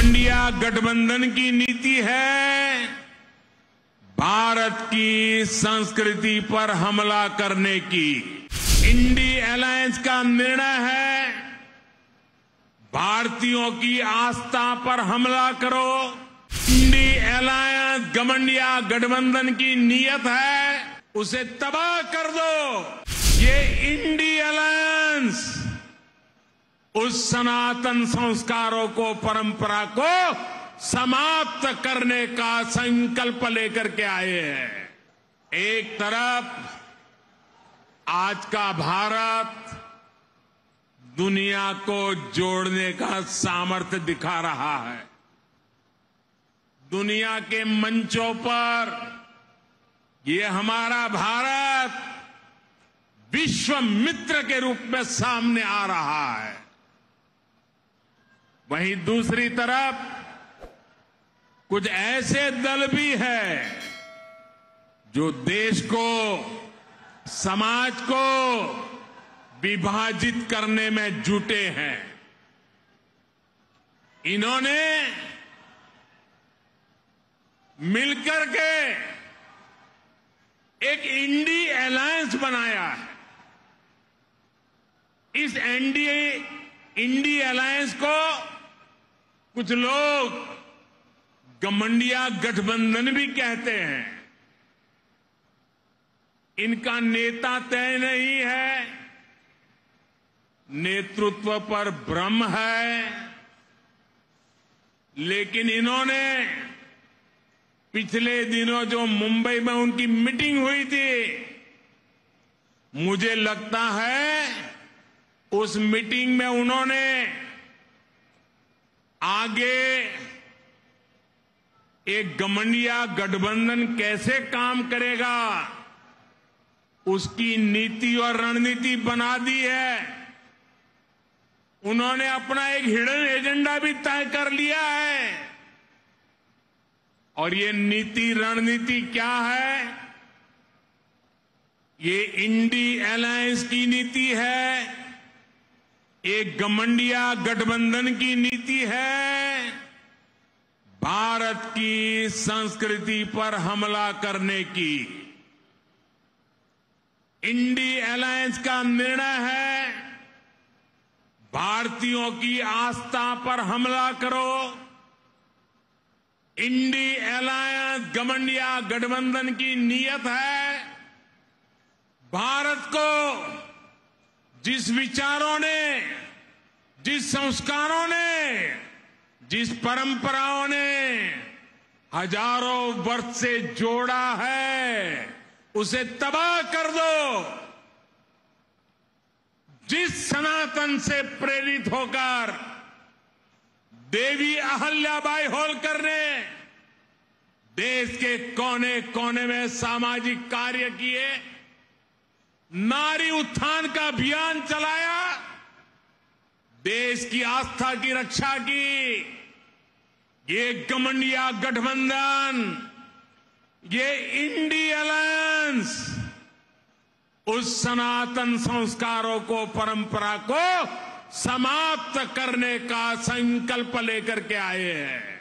India गठबंधन की नीति है भारत की संस्कृति पर हमला करने की। इंडी अलायंस का निर्णय है भारतीयों की आस्था पर हमला करो। इंडी अलायंस गठबंधन गठबंधन की नीयत है उसे तबाह कर दो। ये इंडी अलायंस उस सनातन संस्कारों को, परंपरा को समाप्त करने का संकल्प लेकर के आए हैं। एक तरफ आज का भारत दुनिया को जोड़ने का सामर्थ्य दिखा रहा है। दुनिया के मंचों पर ये हमारा भारत विश्व मित्र के रूप में सामने आ रहा है। वहीं दूसरी तरफ कुछ ऐसे दल भी हैं जो देश को, समाज को विभाजित करने में जुटे हैं। इन्होंने मिलकर के एक इंडी अलायंस बनाया है। इस इंडी अलायंस को कुछ लोग गठबंधन गठबंधन भी कहते हैं। इनका नेता तय नहीं है, नेतृत्व पर भ्रम है, लेकिन इन्होंने पिछले दिनों जो मुंबई में उनकी मीटिंग हुई थी, मुझे लगता है उस मीटिंग में उन्होंने आगे एक गठबंधन कैसे काम करेगा उसकी नीति और रणनीति बना दी है। उन्होंने अपना एक हिडन एजेंडा भी तय कर लिया है। और ये नीति रणनीति क्या है? ये इंडी अलायंस की नीति है, एक गठबंधन की नीति है भारत की संस्कृति पर हमला करने की। इंडी अलायंस का निर्णय है भारतीयों की आस्था पर हमला करो। इंडी अलायंस गठबंधन की नीयत है भारत को जिस विचारों ने, जिस संस्कारों ने, जिस परंपराओं ने हजारों वर्ष से जोड़ा है उसे तबाह कर दो। जिस सनातन से प्रेरित होकर देवी अहल्याबाई होलकर ने देश के कोने कोने में सामाजिक कार्य किए, नारी उत्थान का अभियान चलाया, देश की आस्था की रक्षा की, ये गठबंधन, ये इंडी अलायंस उस सनातन संस्कारों को, परंपरा को समाप्त करने का संकल्प लेकर के आए हैं।